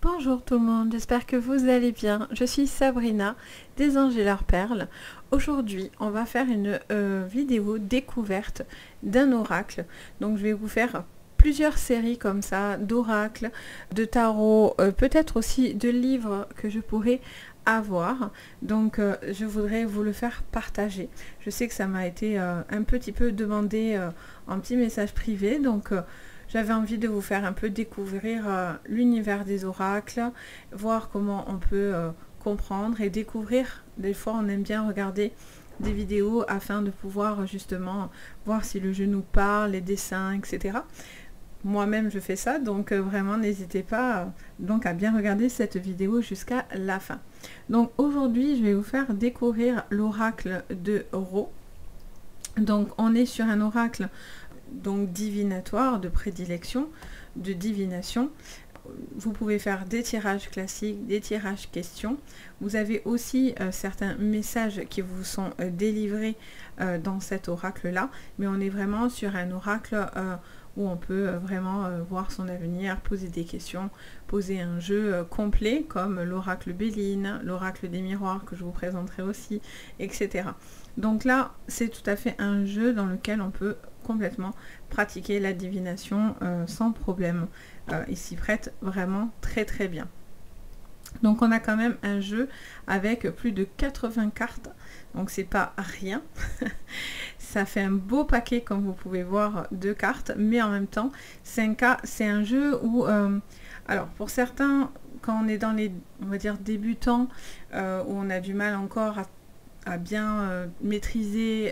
Bonjour tout le monde, j'espère que vous allez bien. Je suis Sabrina des Anges et leurs perles. Aujourd'hui, on va faire une vidéo découverte d'un oracle. Donc je vais vous faire plusieurs séries comme ça, d'oracles, de tarot, peut-être aussi de livres que je pourrais avoir. Donc je voudrais vous le faire partager. Je sais que ça m'a été un petit peu demandé en petit message privé, donc j'avais envie de vous faire un peu découvrir l'univers des oracles, voir comment on peut comprendre et découvrir. Des fois, on aime bien regarder des vidéos afin de pouvoir justement voir si le jeu nous parle, les dessins, etc. Moi-même, je fais ça, donc vraiment, n'hésitez pas donc à bien regarder cette vidéo jusqu'à la fin. Donc aujourd'hui, je vais vous faire découvrir l'oracle de Ro. Donc on est sur un oracle donc divinatoire, de prédilection, de divination. Vous pouvez faire des tirages classiques, des tirages questions. Vous avez aussi certains messages qui vous sont délivrés dans cet oracle-là, mais on est vraiment sur un oracle où on peut vraiment voir son avenir, poser des questions, poser un jeu complet comme l'oracle Béline, l'oracle des miroirs que je vous présenterai aussi, etc. Donc là, c'est tout à fait un jeu dans lequel on peut complètement pratiquer la divination sans problème. Il s'y prête vraiment très très bien. Donc on a quand même un jeu avec plus de 80 cartes, donc c'est pas rien. Ça fait un beau paquet comme vous pouvez voir de cartes, mais en même temps c'est un jeu où alors pour certains, quand on est dans les, on va dire, débutants, où on a du mal encore à bien maîtriser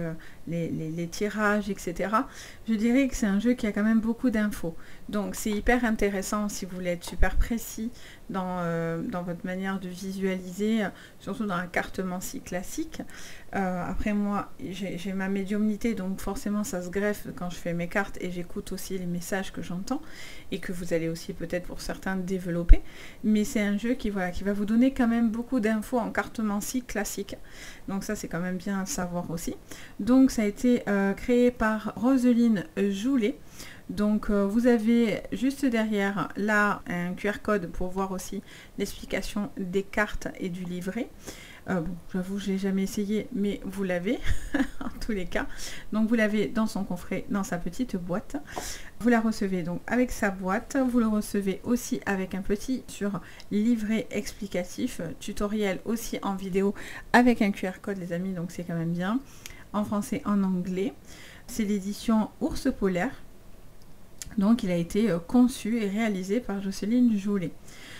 les tirages, etc. Je dirais que c'est un jeu qui a quand même beaucoup d'infos. Donc c'est hyper intéressant si vous voulez être super précis dans votre manière de visualiser, surtout dans la cartomancie classique. Après moi, j'ai ma médiumnité, donc forcément ça se greffe quand je fais mes cartes et j'écoute aussi les messages que j'entends et que vous allez aussi peut-être pour certains développer. Mais c'est un jeu qui va vous donner quand même beaucoup d'infos en cartomancie classique. Donc ça c'est quand même bien à savoir aussi. Donc ça a été créé par Roselyne Joulet. Donc vous avez juste derrière là un QR code pour voir aussi l'explication des cartes et du livret. Bon, j'avoue, je l'ai jamais essayé, mais vous l'avez en tous les cas. Donc vous l'avez dans son coffret, dans sa petite boîte. Vous la recevez donc avec sa boîte. Vous le recevez aussi avec un petit livret explicatif, tutoriel aussi en vidéo avec un QR code, les amis. Donc c'est quand même bien. En français, en anglais. C'est l'édition Ours Polaire. Donc il a été conçu et réalisé par Roselyne Joulet.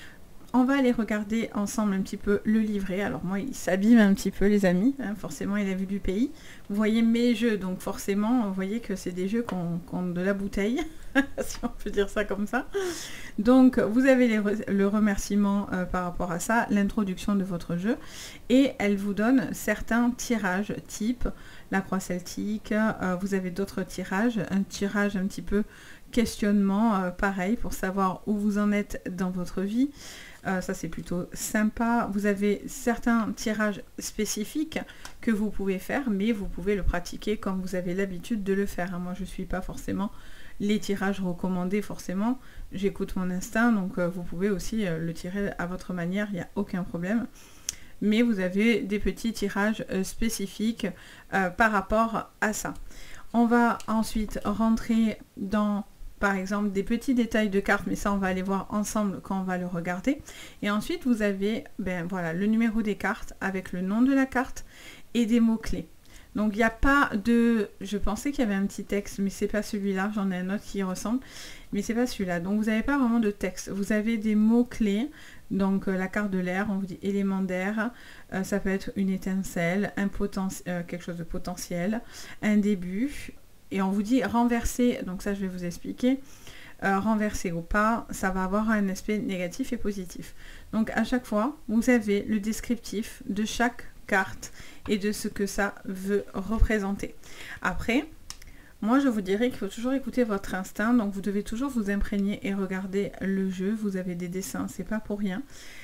On va aller regarder ensemble un petit peu le livret. Alors moi, il s'abîme un petit peu, les amis. Hein, forcément, il a vu du pays. Vous voyez mes jeux, donc forcément, vous voyez que c'est des jeux qui ont de la bouteille, si on peut dire ça comme ça. Donc, vous avez le remerciement par rapport à ça, l'introduction de votre jeu. Et elle vous donne certains tirages type la croix celtique. Vous avez d'autres tirages, un tirage un petit peu questionnement, pareil, pour savoir où vous en êtes dans votre vie. Ça c'est plutôt sympa. Vous avez certains tirages spécifiques que vous pouvez faire, mais vous pouvez le pratiquer comme vous avez l'habitude de le faire. Hein. Moi je ne suis pas forcément les tirages recommandés forcément. J'écoute mon instinct, donc vous pouvez aussi le tirer à votre manière, il n'y a aucun problème. Mais vous avez des petits tirages spécifiques par rapport à ça. On va ensuite rentrer dans, par exemple, des petits détails de cartes, mais ça on va aller voir ensemble quand on va le regarder. Et ensuite vous avez voilà, le numéro des cartes avec le nom de la carte et des mots-clés. Donc il n'y a pas de... Je pensais qu'il y avait un petit texte, mais c'est pas celui-là. J'en ai un autre qui y ressemble, mais c'est pas celui-là. Donc vous n'avez pas vraiment de texte. Vous avez des mots-clés. Donc la carte de l'air, on vous dit élément d'air. Ça peut être une étincelle, quelque chose de potentiel, un début. Et on vous dit renverser. Donc ça, je vais vous expliquer. Renverser ou pas, ça va avoir un aspect négatif et positif. Donc à chaque fois, vous avez le descriptif de chaque carte et de ce que ça veut représenter. Après, moi je vous dirais qu'il faut toujours écouter votre instinct, donc vous devez toujours vous imprégner et regarder le jeu. Vous avez des dessins, c'est pas pour rien.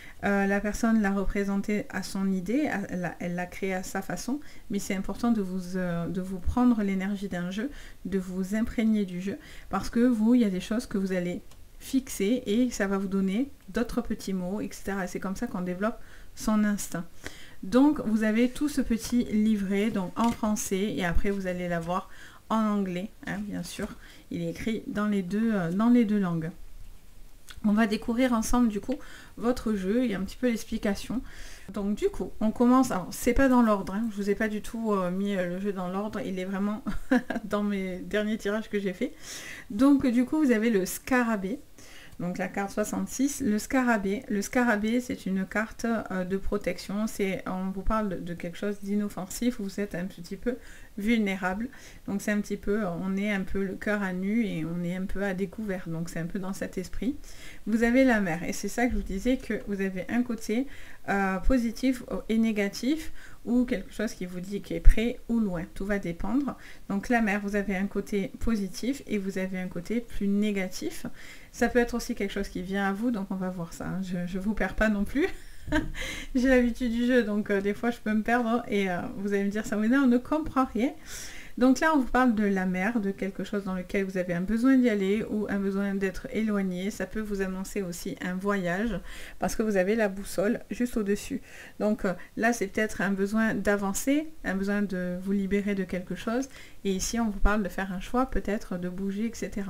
La personne l'a représenté à son idée, elle l'a créé à sa façon, mais c'est important de vous prendre l'énergie d'un jeu, de vous imprégner du jeu, parce que vous, il y a des choses que vous allez fixer et ça va vous donner d'autres petits mots, etc. Et c'est comme ça qu'on développe son instinct. Donc vous avez tout ce petit livret donc en français et après vous allez l'avoir en anglais, hein, bien sûr. Il est écrit dans les deux langues. On va découvrir ensemble du coup votre jeu et un petit peu l'explication. Donc du coup, on commence, alors c'est pas dans l'ordre, hein, je vous ai pas du tout mis le jeu dans l'ordre, il est vraiment dans mes derniers tirages que j'ai fait. Donc du coup, vous avez le scarabée. Donc la carte 66, le scarabée c'est une carte de protection, on vous parle de quelque chose d'inoffensif, vous êtes un petit peu vulnérable, donc c'est un petit peu, on est un peu le cœur à nu et on est un peu à découvert, donc c'est un peu dans cet esprit. Vous avez la mer, et c'est ça que je vous disais, que vous avez un côté positif et négatif, ou quelque chose qui vous dit qui est près ou loin, tout va dépendre. Donc la mer, vous avez un côté positif et vous avez un côté plus négatif. Ça peut être aussi quelque chose qui vient à vous, donc on va voir ça, hein. Je vous perds pas non plus. J'ai l'habitude du jeu, donc des fois je peux me perdre et vous allez me dire ça, mais non, on ne comprend rien. Donc là, on vous parle de la mer, de quelque chose dans lequel vous avez un besoin d'y aller ou un besoin d'être éloigné. Ça peut vous annoncer aussi un voyage parce que vous avez la boussole juste au-dessus. Donc là, c'est peut-être un besoin d'avancer, un besoin de vous libérer de quelque chose. Et ici, on vous parle de faire un choix, peut-être de bouger, etc.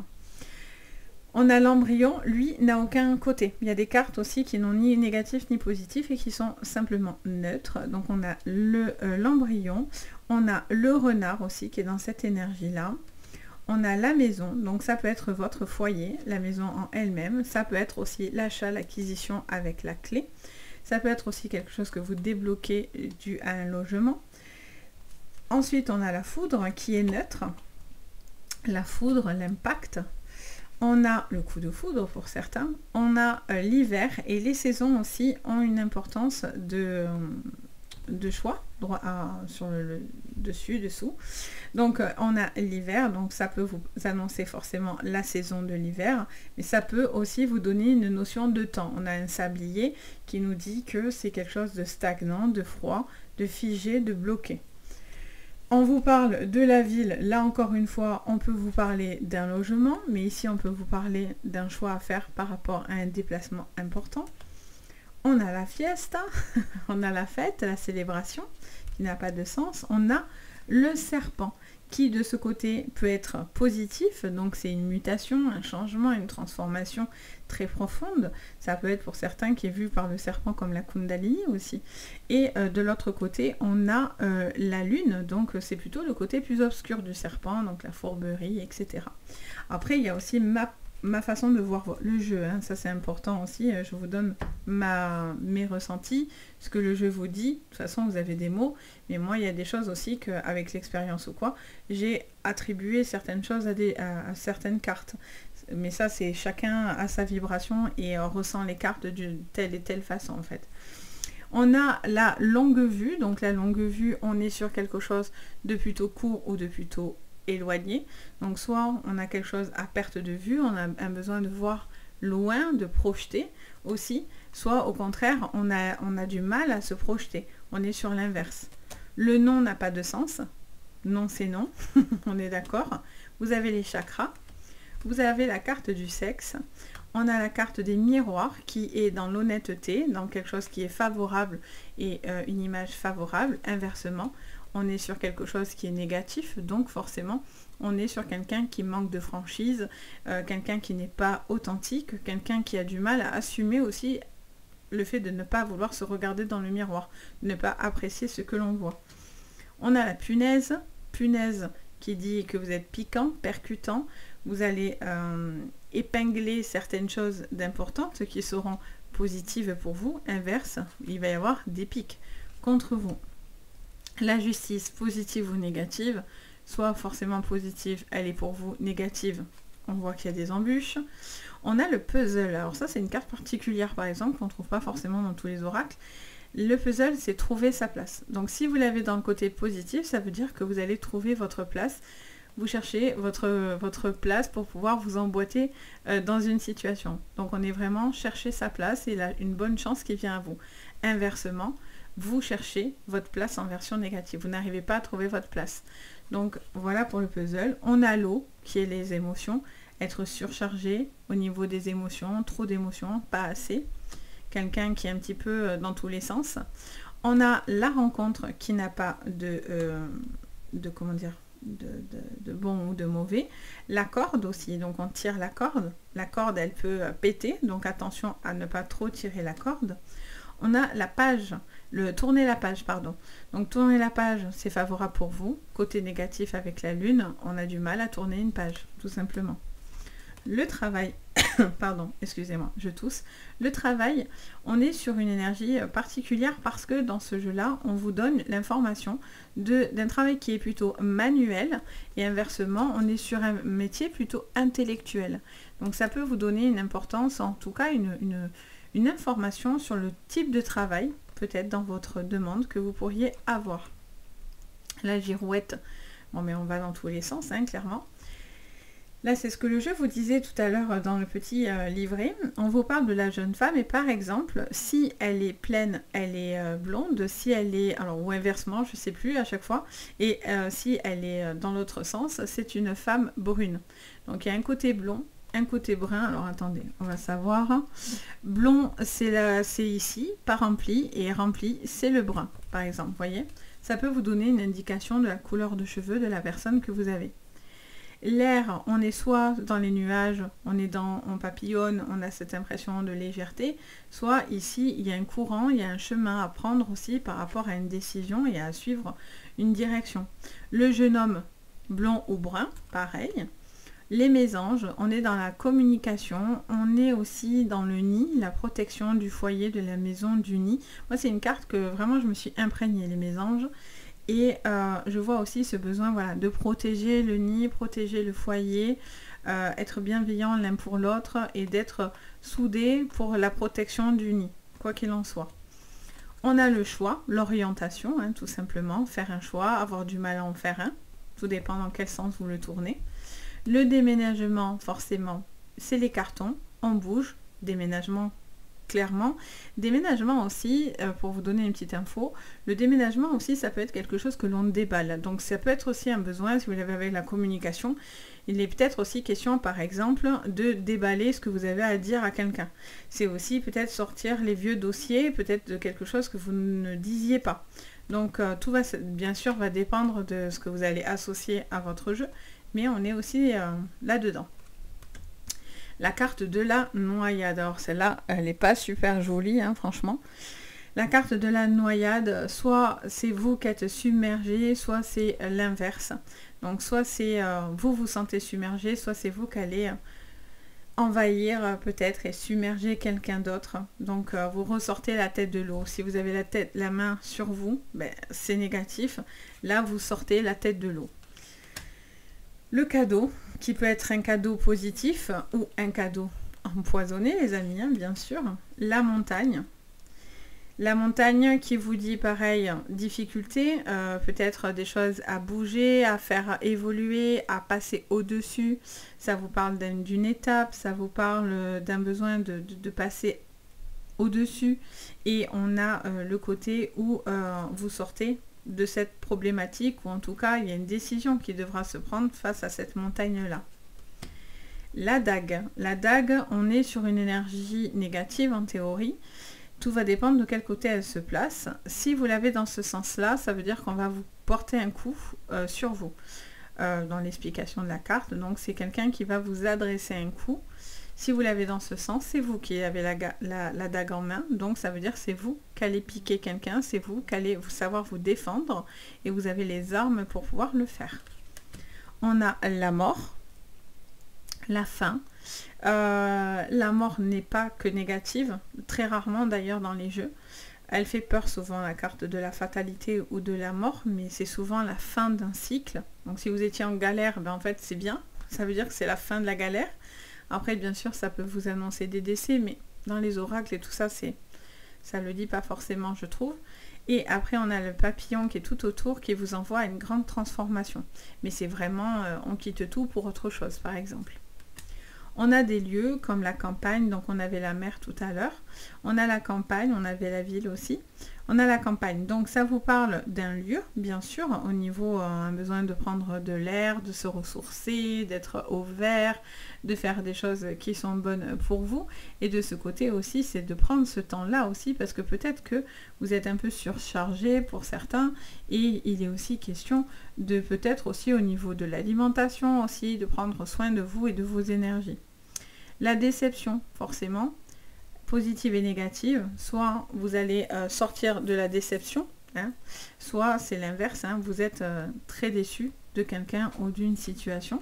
On a l'embryon, lui, n'a aucun côté. Il y a des cartes aussi qui n'ont ni négatif ni positif et qui sont simplement neutres. Donc on a l'embryon, on a le renard aussi qui est dans cette énergie-là. On a la maison, donc ça peut être votre foyer, la maison en elle-même. Ça peut être aussi l'achat, l'acquisition avec la clé. Ça peut être aussi quelque chose que vous débloquez dû à un logement. Ensuite, on a la foudre qui est neutre. La foudre, l'impact. On a le coup de foudre pour certains, on a l'hiver et les saisons aussi ont une importance de choix sur le dessus, dessous. Donc on a l'hiver, donc ça peut vous annoncer forcément la saison de l'hiver, mais ça peut aussi vous donner une notion de temps. On a un sablier qui nous dit que c'est quelque chose de stagnant, de froid, de figé, de bloqué. On vous parle de la ville, là encore une fois, on peut vous parler d'un logement, mais ici on peut vous parler d'un choix à faire par rapport à un déplacement important. On a la fiesta, on a la fête, la célébration, qui n'a pas de sens. On a le serpent, qui de ce côté peut être positif, donc c'est une mutation, un changement, une transformation très profonde. Ça peut être pour certains qui est vu par le serpent comme la Kundalini aussi. Et de l'autre côté, on a la lune, donc c'est plutôt le côté plus obscur du serpent, donc la fourberie, etc. Après, il y a aussi ma façon de voir le jeu, hein. Ça c'est important aussi, je vous donne mes ressentis, ce que le jeu vous dit. De toute façon vous avez des mots, mais moi il y a des choses aussi qu'avec l'expérience ou quoi, j'ai attribué certaines choses à certaines cartes. Mais ça c'est chacun à sa vibration et ressent les cartes de telle et telle façon en fait. On a la longue vue, donc la longue vue, on est sur quelque chose de plutôt court ou de plutôt éloigné. Donc soit on a quelque chose à perte de vue, on a un besoin de voir loin, de projeter aussi, soit au contraire on a du mal à se projeter, on est sur l'inverse. Le non n'a pas de sens, non c'est non, on est d'accord. Vous avez les chakras, vous avez la carte du sexe, on a la carte des miroirs qui est dans l'honnêteté, dans quelque chose qui est favorable et une image favorable. Inversement, on est sur quelque chose qui est négatif, donc forcément on est sur quelqu'un qui manque de franchise, quelqu'un qui n'est pas authentique, quelqu'un qui a du mal à assumer aussi le fait de ne pas vouloir se regarder dans le miroir, de ne pas apprécier ce que l'on voit. On a la punaise qui dit que vous êtes piquant, percutant, vous allez épingler certaines choses d'importantes qui seront positives pour vous. Inverse, il va y avoir des pics contre vous. La justice, positive ou négative, soit forcément positive, elle est pour vous, négative, on voit qu'il y a des embûches. On a le puzzle, alors ça c'est une carte particulière par exemple qu'on ne trouve pas forcément dans tous les oracles. Le puzzle, c'est trouver sa place. Donc si vous l'avez dans le côté positif, ça veut dire que vous allez trouver votre place. Vous cherchez votre place pour pouvoir vous emboîter dans une situation. Donc on est vraiment chercher sa place et il a une bonne chance qui vient à vous. Inversement, vous cherchez votre place en version négative. Vous n'arrivez pas à trouver votre place. Donc voilà pour le puzzle. On a l'eau, qui est les émotions. être surchargé au niveau des émotions, trop d'émotions, pas assez. Quelqu'un qui est un petit peu dans tous les sens. On a la rencontre qui n'a pas comment dire, de bon ou de mauvais. La corde aussi, donc on tire la corde. La corde, elle peut péter, donc attention à ne pas trop tirer la corde. On a la page, tourner la page, pardon. Donc tourner la page, c'est favorable pour vous. Côté négatif avec la lune, on a du mal à tourner une page, tout simplement. Le travail, pardon, excusez-moi, je tousse. Le travail, on est sur une énergie particulière parce que dans ce jeu-là, on vous donne l'information d'un travail qui est plutôt manuel et inversement, on est sur un métier plutôt intellectuel. Donc ça peut vous donner une importance, en tout cas une information sur le type de travail, peut-être dans votre demande, que vous pourriez avoir. La girouette, bon mais on va dans tous les sens, hein, clairement. Là, c'est ce que le jeu vous disait tout à l'heure dans le petit livret. On vous parle de la jeune femme et par exemple, si elle est pleine, elle est blonde. Si elle est, alors ou inversement, je ne sais plus à chaque fois. Et si elle est dans l'autre sens, c'est une femme brune. Donc il y a un côté blond, un côté brun. Alors attendez, on va savoir. Blond, c'est ici, pas rempli. Et rempli, c'est le brun, par exemple. Vous voyez, ça peut vous donner une indication de la couleur de cheveux de la personne que vous avez. L'air, on est soit dans les nuages, on papillonne, on a cette impression de légèreté, soit ici, il y a un courant, il y a un chemin à prendre aussi par rapport à une décision et à suivre une direction. Le jeune homme, blond ou brun, pareil. Les mésanges, on est dans la communication, on est aussi dans le nid, la protection du foyer, de la maison, du nid. Moi, c'est une carte que vraiment je me suis imprégnée, les mésanges. Et je vois aussi ce besoin, voilà, de protéger le nid, protéger le foyer, être bienveillant l'un pour l'autre et d'être soudés pour la protection du nid, quoi qu'il en soit. On a le choix, l'orientation, hein, tout simplement, faire un choix, avoir du mal à en faire un, tout dépend dans quel sens vous le tournez. Le déménagement, forcément, c'est les cartons, on bouge, déménagement, clairement. Déménagement aussi, pour vous donner une petite info, le déménagement aussi, ça peut être quelque chose que l'on déballe. Donc ça peut être aussi un besoin, si vous l'avez avec la communication, il est peut-être aussi question, par exemple, de déballer ce que vous avez à dire à quelqu'un. C'est aussi peut-être sortir les vieux dossiers, peut-être de quelque chose que vous ne disiez pas. Donc tout va, bien sûr, va dépendre de ce que vous allez associer à votre jeu, mais on est aussi là-dedans. La carte de la noyade. Alors celle-là, elle n'est pas super jolie, hein, franchement. La carte de la noyade, soit c'est vous qui êtes submergé, soit c'est l'inverse. Donc soit c'est vous vous sentez submergé, soit c'est vous qui allez envahir peut-être et submerger quelqu'un d'autre. Donc vous ressortez la tête de l'eau. Si vous avez la main sur vous, ben, c'est négatif. Là, vous sortez la tête de l'eau. Le cadeau, qui peut être un cadeau positif ou un cadeau empoisonné, les amis, hein, bien sûr. La montagne. La montagne qui vous dit, pareil, difficulté, peut-être des choses à bouger, à faire évoluer, à passer au-dessus. Ça vous parle d'une étape, ça vous parle d'un besoin de passer au-dessus. Et on a le côté où vous sortez de cette problématique, ou en tout cas il y a une décision qui devra se prendre face à cette montagne là. La dague, on est sur une énergie négative en théorie, tout va dépendre de quel côté elle se place. Si vous l'avez dans ce sens là, ça veut dire qu'on va vous porter un coup sur vous, dans l'explication de la carte. Donc c'est quelqu'un qui va vous adresser un coup. Si vous l'avez dans ce sens, c'est vous qui avez la dague en main. Donc ça veut dire que c'est vous qui allez piquer quelqu'un, c'est vous qui allez savoir vous défendre et vous avez les armes pour pouvoir le faire. On a la mort, la fin. La mort n'est pas que négative, très rarement d'ailleurs dans les jeux. Elle fait peur souvent, la carte de la fatalité ou de la mort, mais c'est souvent la fin d'un cycle. Donc si vous étiez en galère, ben en fait c'est bien, ça veut dire que c'est la fin de la galère. Après, bien sûr, ça peut vous annoncer des décès, mais dans les oracles et tout ça, ça le dit pas forcément, je trouve. Et après, on a le papillon qui est tout autour, qui vous envoie à une grande transformation. Mais c'est vraiment, on quitte tout pour autre chose, par exemple. On a des lieux comme la campagne, donc on avait la mer tout à l'heure. On a la campagne, on avait la ville aussi. On a la campagne, donc ça vous parle d'un lieu, bien sûr, au niveau un besoin de prendre de l'air, de se ressourcer, d'être au vert, de faire des choses qui sont bonnes pour vous. Et de ce côté aussi, c'est de prendre ce temps-là aussi, parce que peut-être que vous êtes un peu surchargé pour certains, et il est aussi question de peut-être aussi au niveau de l'alimentation aussi, de prendre soin de vous et de vos énergies. La déception, forcément, positive et négative, soit vous allez sortir de la déception, hein, soit c'est l'inverse, hein, vous êtes très déçu de quelqu'un ou d'une situation.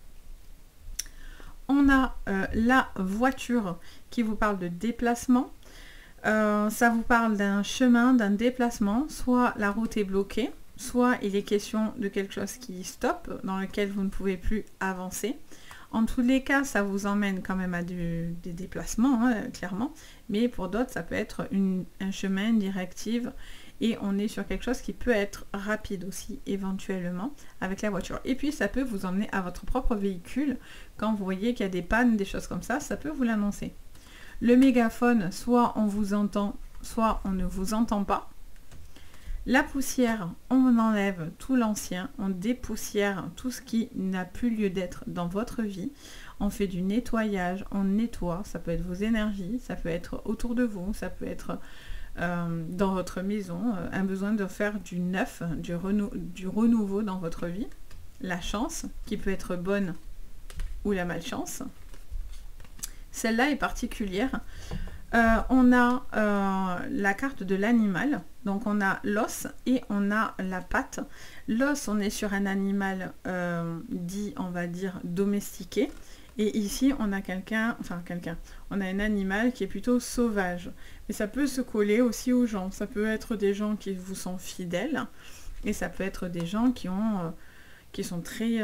On a la voiture qui vous parle de déplacement. Ça vous parle d'un chemin, d'un déplacement, soit la route est bloquée, soit il est question de quelque chose qui stoppe, dans lequel vous ne pouvez plus avancer. En tous les cas, ça vous emmène quand même à des déplacements, hein, clairement. Mais pour d'autres, ça peut être un chemin, une directive. Et on est sur quelque chose qui peut être rapide aussi, éventuellement, avec la voiture. Et puis, ça peut vous emmener à votre propre véhicule. Quand vous voyez qu'il y a des pannes, des choses comme ça peut vous l'annoncer. Le mégaphone, soit on vous entend, soit on ne vous entend pas. La poussière, on enlève tout l'ancien, on dépoussière tout ce qui n'a plus lieu d'être dans votre vie. On fait du nettoyage, on nettoie, ça peut être vos énergies, ça peut être autour de vous, ça peut être dans votre maison, un besoin de faire du neuf, du renouveau dans votre vie. La chance, qui peut être bonne ou la malchance. Celle-là est particulière. On a la carte de l'animal, donc on a l'os et on a la patte. L'os, on est sur un animal dit, on va dire, domestiqué. Et ici, on a on a un animal qui est plutôt sauvage. Mais ça peut se coller aussi aux gens. Ça peut être des gens qui vous sont fidèles et ça peut être des gens qui sont très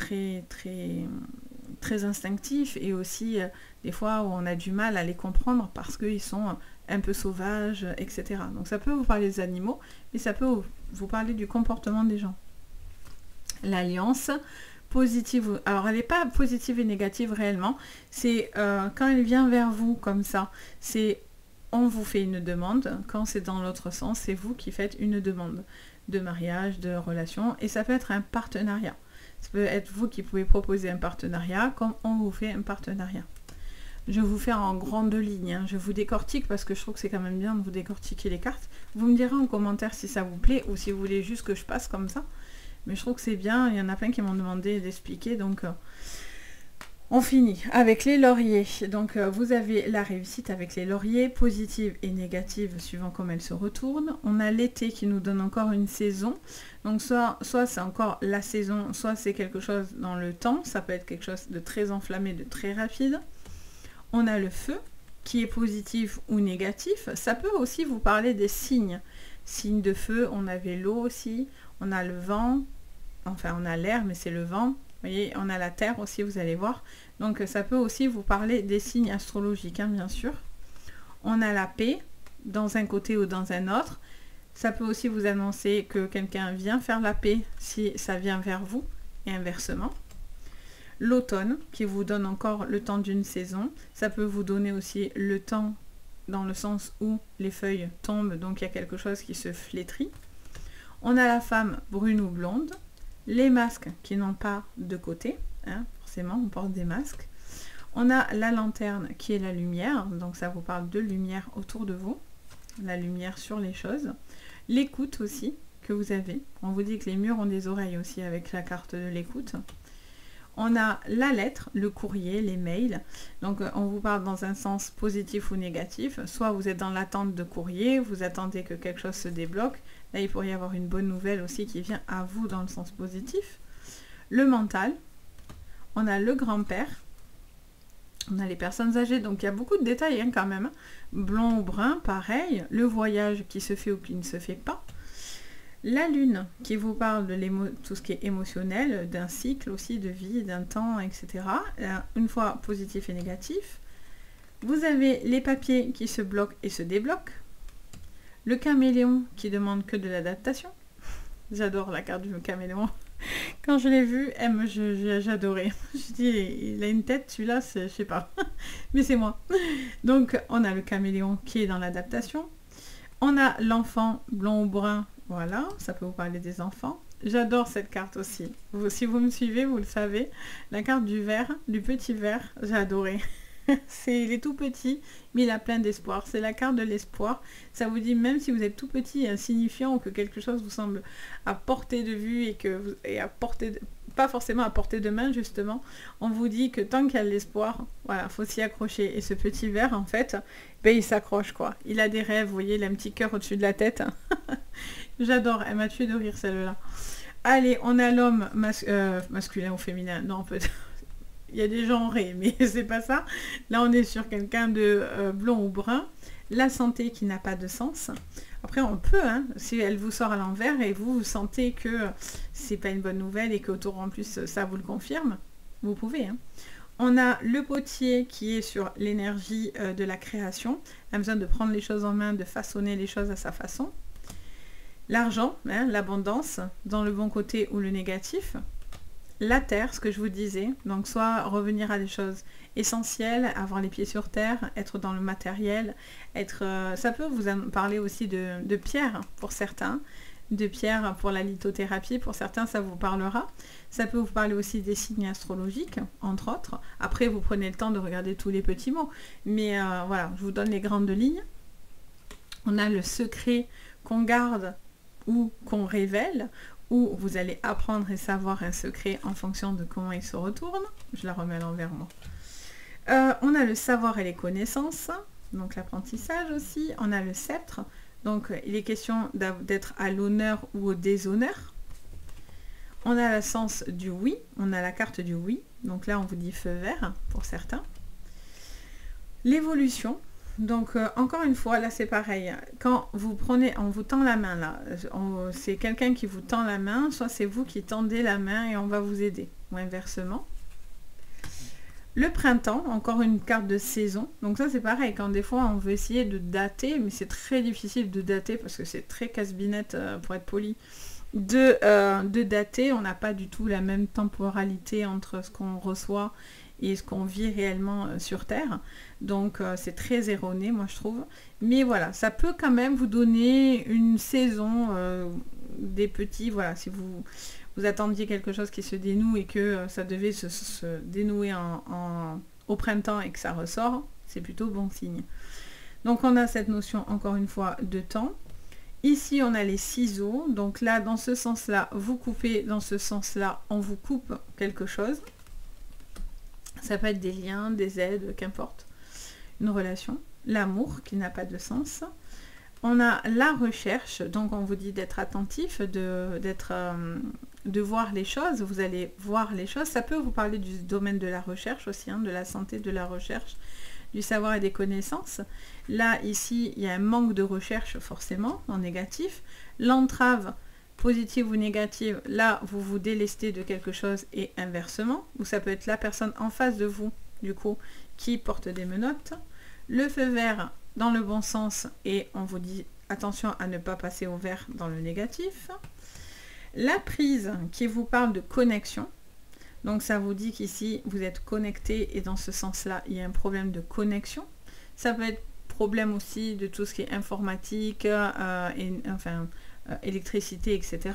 instinctifs et aussi des fois où on a du mal à les comprendre parce qu'ils sont un peu sauvages, etc. Donc ça peut vous parler des animaux, mais ça peut vous parler du comportement des gens. L'alliance positive, alors elle n'est pas positive et négative réellement, c'est quand elle vient vers vous comme ça, c'est on vous fait une demande, quand c'est dans l'autre sens, c'est vous qui faites une demande de mariage, de relation, et ça peut être un partenariat. Ça peut être vous qui pouvez proposer un partenariat, comme on vous fait un partenariat. Je vous fais en grande ligne, hein. Je vous décortique parce que je trouve que c'est quand même bien de vous décortiquer les cartes. Vous me direz en commentaire si ça vous plaît ou si vous voulez juste que je passe comme ça. Mais je trouve que c'est bien, il y en a plein qui m'ont demandé d'expliquer, donc on finit avec les lauriers. Donc vous avez la réussite avec les lauriers, positive et négative suivant comme elle se retourne. On a l'été qui nous donne encore une saison. Donc soit c'est encore la saison, soit c'est quelque chose dans le temps. Ça peut être quelque chose de très enflammé, de très rapide. On a le feu qui est positif ou négatif. Ça peut aussi vous parler des signes. Signes de feu, on avait l'eau aussi, on a le vent, enfin on a l'air mais c'est le vent. Vous voyez, on a la terre aussi, vous allez voir. Donc ça peut aussi vous parler des signes astrologiques, hein, bien sûr. On a la paix dans un côté ou dans un autre. Ça peut aussi vous annoncer que quelqu'un vient faire la paix si ça vient vers vous et inversement. L'automne qui vous donne encore le temps d'une saison. Ça peut vous donner aussi le temps dans le sens où les feuilles tombent, donc il y a quelque chose qui se flétrit. On a la femme brune ou blonde. Les masques qui n'ont pas de côté, hein, forcément on porte des masques. On a la lanterne qui est la lumière, donc ça vous parle de lumière autour de vous, la lumière sur les choses. L'écoute aussi que vous avez, on vous dit que les murs ont des oreilles aussi avec la carte de l'écoute. On a la lettre, le courrier, les mails, donc on vous parle dans un sens positif ou négatif, soit vous êtes dans l'attente de courrier, vous attendez que quelque chose se débloque. Là, il pourrait y avoir une bonne nouvelle aussi qui vient à vous dans le sens positif. Le mental. On a le grand-père. On a les personnes âgées. Donc, il y a beaucoup de détails hein, quand même. Blond ou brun, pareil. Le voyage qui se fait ou qui ne se fait pas. La lune qui vous parle de tout ce qui est émotionnel, d'un cycle aussi, de vie, d'un temps, etc. Une fois positif et négatif. Vous avez les papiers qui se bloquent et se débloquent. Le caméléon qui demande que de l'adaptation. J'adore la carte du caméléon. Quand je l'ai vu, j'adorais. Je dis, il a une tête, celui-là, je sais pas. Mais c'est moi. Donc, on a le caméléon qui est dans l'adaptation. On a l'enfant blond ou brun, voilà, ça peut vous parler des enfants. J'adore cette carte aussi. Si vous me suivez, vous le savez. La carte du ver, du petit ver, j'ai adoré. Il est tout petit, mais il a plein d'espoir. C'est la carte de l'espoir. Ça vous dit, même si vous êtes tout petit et insignifiant, ou que quelque chose vous semble à portée de vue et à portée de, pas forcément à portée de main, justement, on vous dit que tant qu'il y a de l'espoir, voilà, faut s'y accrocher. Et ce petit ver, en fait, ben, il s'accroche, quoi. Il a des rêves, vous voyez, il a un petit cœur au-dessus de la tête. J'adore, elle m'a tué de rire, celle-là. Allez, on a l'homme masculin ou féminin. Non, peut-être. Il y a des genrés, mais c'est pas ça. Là, on est sur quelqu'un de blond ou brun. La santé qui n'a pas de sens. Après, on peut, hein, si elle vous sort à l'envers et vous sentez que c'est pas une bonne nouvelle et qu'autour en plus ça vous le confirme, vous pouvez. Hein. On a le potier qui est sur l'énergie de la création. Elle a besoin de prendre les choses en main, de façonner les choses à sa façon. L'argent, hein, l'abondance, dans le bon côté ou le négatif. La terre, ce que je vous disais, donc soit revenir à des choses essentielles, avoir les pieds sur terre, être dans le matériel, ça peut vous parler aussi de pierre pour certains, de pierre pour la lithothérapie, pour certains ça vous parlera. Ça peut vous parler aussi des signes astrologiques, entre autres. Après, vous prenez le temps de regarder tous les petits mots, mais voilà, je vous donne les grandes lignes. On a le secret qu'on garde ou qu'on révèle, où vous allez apprendre et savoir un secret en fonction de comment il se retourne. Je la remets à l'envers, moi. On a le savoir et les connaissances, donc l'apprentissage aussi. On a le sceptre, donc il est question d'être à l'honneur ou au déshonneur. On a le sens du oui, on a la carte du oui, donc là on vous dit feu vert pour certains. L'évolution. Donc encore une fois, là c'est pareil, quand vous prenez, on vous tend la main là, c'est quelqu'un qui vous tend la main, soit c'est vous qui tendez la main et on va vous aider, ou inversement. Le printemps, encore une carte de saison, donc ça c'est pareil, quand des fois on veut essayer de dater, mais c'est très difficile de dater parce que c'est très casse-binette pour être poli, de dater, on n'a pas du tout la même temporalité entre ce qu'on reçoit et ce qu'on vit réellement sur Terre. Donc c'est très erroné, moi je trouve. Mais voilà, ça peut quand même vous donner une saison des petits, voilà, si vous attendiez quelque chose qui se dénoue et que ça devait se dénouer au printemps et que ça ressort, c'est plutôt bon signe. Donc on a cette notion, encore une fois, de temps. Ici, on a les ciseaux. Donc là, dans ce sens-là, vous coupez, dans ce sens-là, on vous coupe quelque chose. Ça peut être des liens, des aides, qu'importe. Une relation. L'amour, qui n'a pas de sens. On a la recherche. Donc, on vous dit d'être attentif, de voir les choses. Vous allez voir les choses. Ça peut vous parler du domaine de la recherche aussi, hein, de la santé, de la recherche, du savoir et des connaissances. Là, ici, il y a un manque de recherche, forcément, en négatif. L'entrave, positive ou négative, là, vous vous délestez de quelque chose et inversement. Ou ça peut être la personne en face de vous, du coup, qui porte des menottes. Le feu vert, dans le bon sens, et on vous dit attention à ne pas passer au vert dans le négatif. La prise, qui vous parle de connexion. Donc ça vous dit qu'ici, vous êtes connecté et dans ce sens-là, il y a un problème de connexion. Ça peut être problème aussi de tout ce qui est informatique, électricité, etc.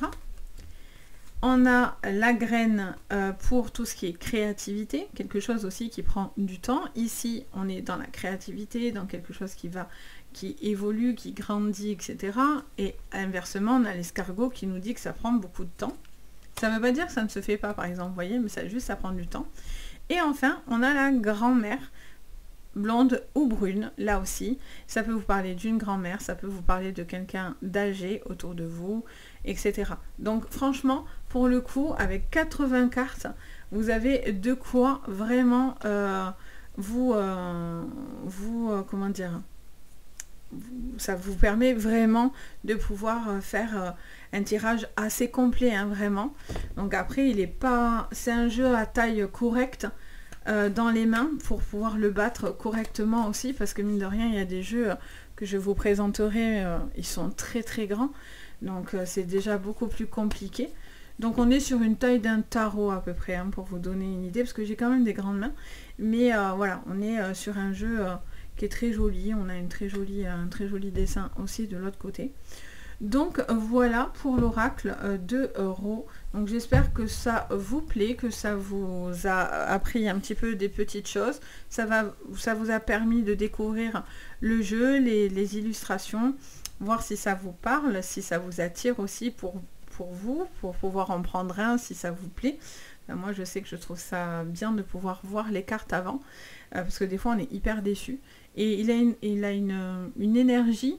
On a la graine pour tout ce qui est créativité, quelque chose aussi qui prend du temps. Ici, on est dans la créativité, dans quelque chose qui évolue, qui grandit, etc. Et inversement, on a l'escargot qui nous dit que ça prend beaucoup de temps. Ça ne veut pas dire que ça ne se fait pas, par exemple, vous voyez, mais ça prend du temps. Et enfin, on a la grand-mère, blonde ou brune, là aussi. Ça peut vous parler d'une grand-mère, ça peut vous parler de quelqu'un d'âgé autour de vous, etc. Donc, franchement, pour le coup, avec 80 cartes, vous avez de quoi vraiment comment dire, ça vous permet vraiment de pouvoir faire un tirage assez complet, hein, vraiment. Donc après, c'est un jeu à taille correcte dans les mains pour pouvoir le battre correctement aussi, parce que mine de rien, il y a des jeux que je vous présenterai, ils sont très très grands, donc c'est déjà beaucoup plus compliqué. Donc on est sur une taille d'un tarot à peu près, hein, pour vous donner une idée, parce que j'ai quand même des grandes mains, mais voilà, on est sur un jeu qui est très joli. On a un très joli dessin aussi de l'autre côté. Donc voilà pour l'oracle de Ro. Donc j'espère que ça vous plaît, que ça vous a appris un petit peu des petites choses. Ça vous a permis de découvrir le jeu, les illustrations, voir si ça vous parle, si ça vous attire aussi pour vous, pour pouvoir en prendre un si ça vous plaît. Moi je sais que je trouve ça bien de pouvoir voir les cartes avant, parce que des fois on est hyper déçu. Et il a une énergie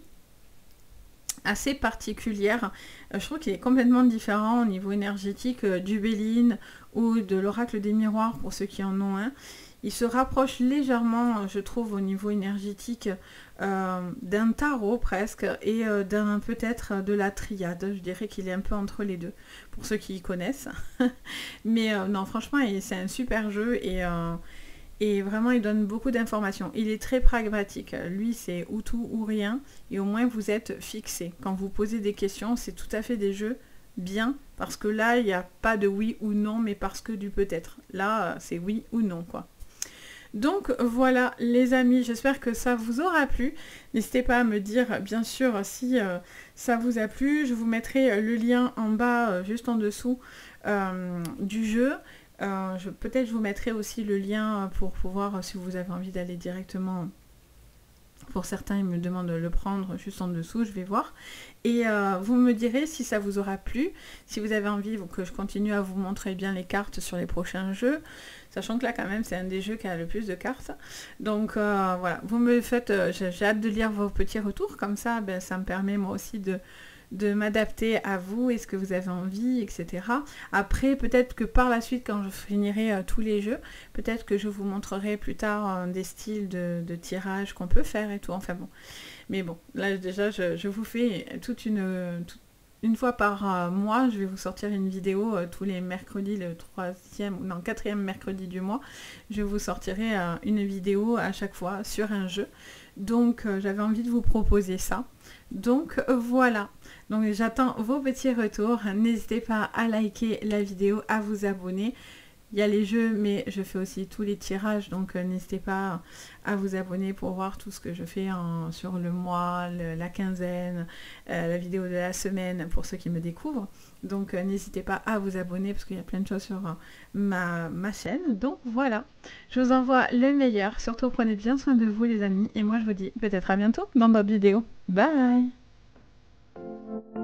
assez particulière. Je trouve qu'il est complètement différent au niveau énergétique du Béline ou de l'oracle des miroirs pour ceux qui en ont un. Il se rapproche légèrement, je trouve, au niveau énergétique d'un tarot presque et d'un peut-être de la triade. Je dirais qu'il est un peu entre les deux pour ceux qui y connaissent. Mais non, franchement, c'est un super jeu et vraiment, il donne beaucoup d'informations. Il est très pragmatique. Lui, c'est ou tout ou rien. Et au moins, vous êtes fixé. Quand vous posez des questions, c'est tout à fait des jeux bien. Parce que là, il n'y a pas de oui ou non, mais parce que du peut-être. Là, c'est oui ou non, quoi. Donc voilà les amis, j'espère que ça vous aura plu. N'hésitez pas à me dire bien sûr si ça vous a plu. Je vous mettrai le lien en bas, juste en dessous du jeu. Peut-être je vous mettrai aussi le lien pour pouvoir, si vous avez envie d'aller directement. Pour certains, ils me demandent de le prendre juste en dessous, je vais voir. Et vous me direz si ça vous aura plu, si vous avez envie que je continue à vous montrer bien les cartes sur les prochains jeux. Sachant que là, quand même, c'est un des jeux qui a le plus de cartes. Donc, voilà, vous me faites... j'ai hâte de lire vos petits retours. Comme ça, ben, ça me permet, moi aussi, de m'adapter à vous et ce que vous avez envie, etc. Après, peut-être que par la suite, quand je finirai tous les jeux, peut-être que je vous montrerai plus tard des styles de tirage qu'on peut faire et tout. Enfin bon. Mais bon, là, déjà, je vous fais une fois par mois, je vais vous sortir une vidéo tous les mercredis, le quatrième mercredi du mois. Je vous sortirai une vidéo à chaque fois sur un jeu. Donc j'avais envie de vous proposer ça. Donc voilà. Donc j'attends vos petits retours. N'hésitez pas à liker la vidéo, à vous abonner. Il y a les jeux, mais je fais aussi tous les tirages, donc n'hésitez pas à vous abonner pour voir tout ce que je fais sur le mois, la quinzaine, la vidéo de la semaine pour ceux qui me découvrent. Donc n'hésitez pas à vous abonner parce qu'il y a plein de choses sur ma chaîne. Donc voilà, je vous envoie le meilleur. Surtout prenez bien soin de vous les amis. Et moi je vous dis peut-être à bientôt dans d'autres vidéos. Bye!